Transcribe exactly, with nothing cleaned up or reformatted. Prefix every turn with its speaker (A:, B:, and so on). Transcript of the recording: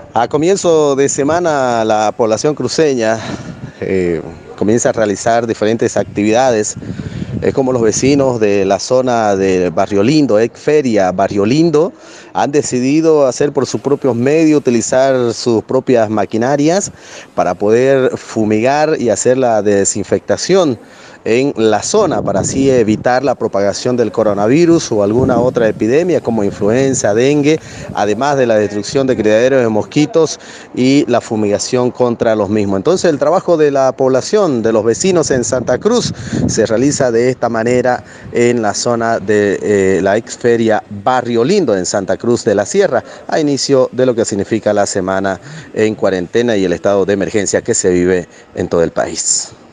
A: A comienzo de semana, la población cruceña eh, comienza a realizar diferentes actividades. Es como los vecinos de la zona de Barrio Lindo, ex Feria Barrio Lindo, han decidido hacer por sus propios medios, utilizar sus propias maquinarias para poder fumigar y hacer la desinfectación en la zona, para así evitar la propagación del coronavirus o alguna otra epidemia como influenza, dengue, además de la destrucción de criaderos de mosquitos y la fumigación contra los mismos. Entonces el trabajo de la población, de los vecinos en Santa Cruz, se realiza de esta manera en la zona de eh, la ex feria Barrio Lindo en Santa Cruz de la Sierra, a inicio de lo que significa la semana en cuarentena y el estado de emergencia que se vive en todo el país.